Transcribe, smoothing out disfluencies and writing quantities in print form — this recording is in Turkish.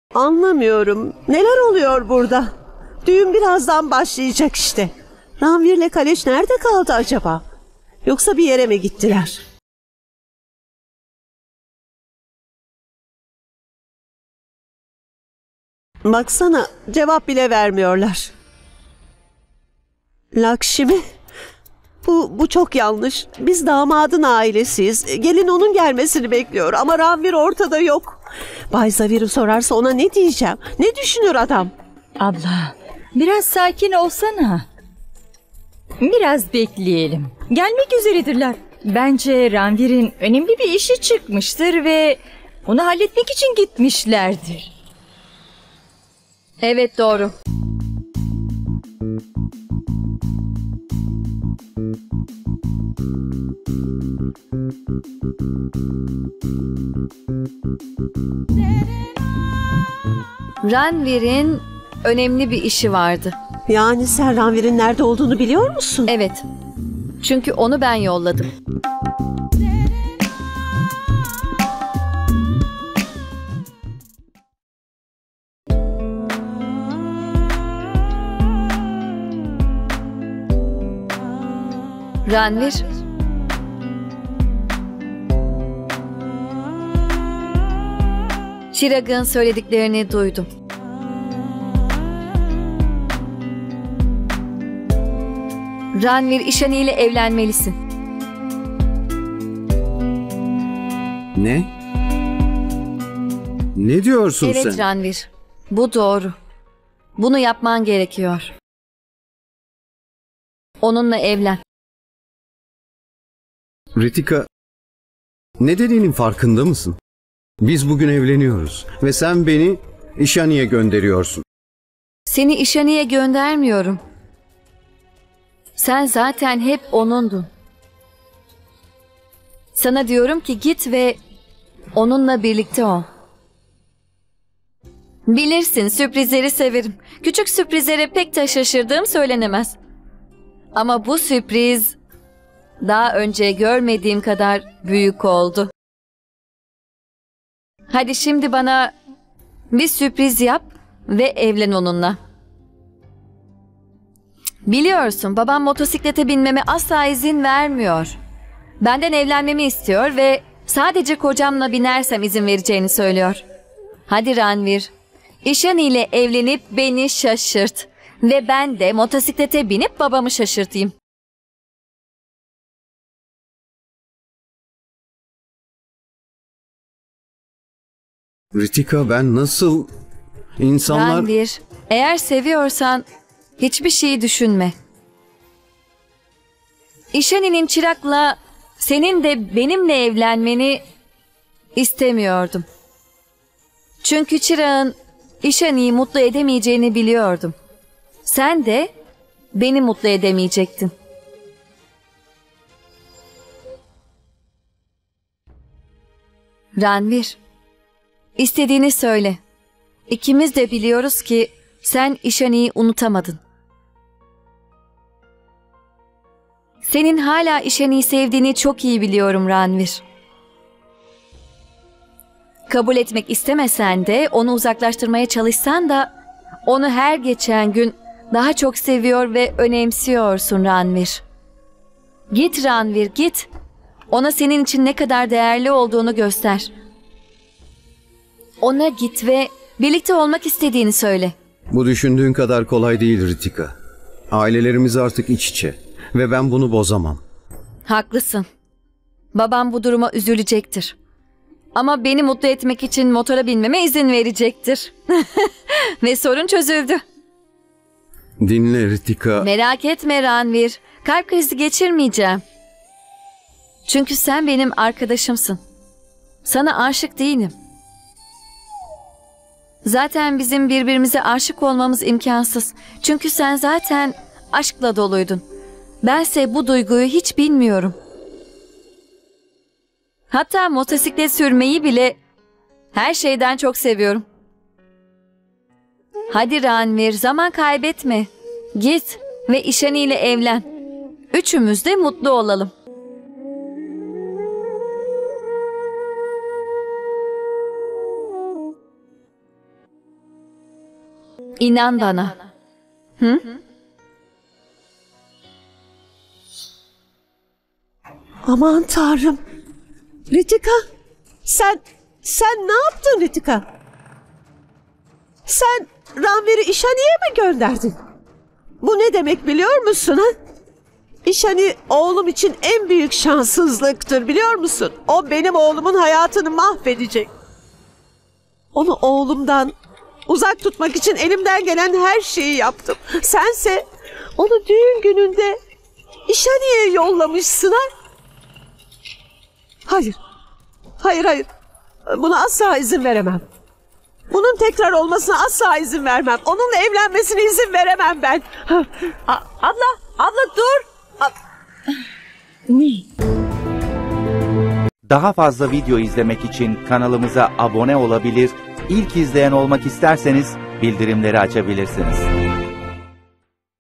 Anlamıyorum. Neler oluyor burada? Düğün birazdan başlayacak işte. Ranvir'le Kaleş nerede kaldı acaba? Yoksa bir yere mi gittiler? Baksana, cevap bile vermiyorlar. Lakşmi, bu çok yanlış. Biz damadın ailesiyiz. Gelin onun gelmesini bekliyor ama Ranvir ortada yok. Bay Zavir'i sorarsa ona ne diyeceğim? Ne düşünür adam? Abla, biraz sakin olsana. Biraz bekleyelim. Gelmek üzeredirler. Bence Ranvir'in önemli bir işi çıkmıştır ve onu halletmek için gitmişlerdir. Evet, doğru. Ranvir'in önemli bir işi vardı. Yani sen Ranvir'in nerede olduğunu biliyor musun? Evet. Çünkü onu ben yolladım. Ranvir. Chirag'ın söylediklerini duydum. Ranvir, İshani ile evlenmelisin. Ne? Ne diyorsun Evet sen? Ranvir, bu doğru. Bunu yapman gerekiyor. Onunla evlen. Ritika, ne dediğinin farkında mısın? Biz bugün evleniyoruz ve sen beni İshani'ye gönderiyorsun. Seni İshani'ye göndermiyorum. Sen zaten hep onundun. Sana diyorum ki git ve onunla birlikte ol. Bilirsin, sürprizleri severim. Küçük sürprizlere pek de şaşırdığım söylenemez. Ama bu sürpriz daha önce görmediğim kadar büyük oldu. Hadi şimdi bana bir sürpriz yap ve evlen onunla. Biliyorsun, babam motosiklete binmeme asla izin vermiyor. Benden evlenmemi istiyor ve sadece kocamla binersem izin vereceğini söylüyor. Hadi Ranvir, İshani ile evlenip beni şaşırt ve ben de motosiklete binip babamı şaşırtayım. Ritika, ben nasıl... İnsanlar... Ranvir, eğer seviyorsan hiçbir şeyi düşünme. İshani'nin Chirag'la senin de benimle evlenmeni istemiyordum. Çünkü Chirag'ın İshani'yi mutlu edemeyeceğini biliyordum. Sen de beni mutlu edemeyecektin. Ranvir, istediğini söyle. İkimiz de biliyoruz ki sen İshani'yi unutamadın. Senin hala İshani'yi sevdiğini çok iyi biliyorum Ranvir. Kabul etmek istemesen de, onu uzaklaştırmaya çalışsan da onu her geçen gün daha çok seviyor ve önemsiyorsun Ranvir. Git Ranvir, git. Ona senin için ne kadar değerli olduğunu göster. Ona git ve birlikte olmak istediğini söyle. Bu düşündüğün kadar kolay değil Ritika. Ailelerimiz artık iç içe ve ben bunu bozamam. Haklısın. Babam bu duruma üzülecektir. Ama beni mutlu etmek için motora binmeme izin verecektir. Ve sorun çözüldü. Dinle Ritika. Merak etme Ranvir. Kalp krizi geçirmeyeceğim. Çünkü sen benim arkadaşımsın. Sana aşık değilim. Zaten bizim birbirimize aşık olmamız imkansız. Çünkü sen zaten aşkla doluydun. Bense bu duyguyu hiç bilmiyorum. Hatta motosiklet sürmeyi bile her şeyden çok seviyorum. Hadi Ranvir, zaman kaybetme. Git ve İshani ile evlen. Üçümüz de mutlu olalım. İnan bana. Aman Tanrım. Ritika, sen ne yaptın Ritika? Sen Ranvir'i İşani'ye mi gönderdin? Bu ne demek biliyor musun ha? İşani oğlum için en büyük şanssızlıktır biliyor musun? O benim oğlumun hayatını mahvedecek. Onu oğlumdan uzak tutmak için elimden gelen her şeyi yaptım. Sense onu düğün gününde İşani'ye yollamışsın ha? Hayır. Hayır. Buna asla izin veremem. Bunun tekrar olmasına asla izin vermem. Onunla evlenmesine izin veremem ben. Abla dur. Daha fazla video izlemek için kanalımıza abone olabilir, ilk izleyen olmak isterseniz bildirimleri açabilirsiniz.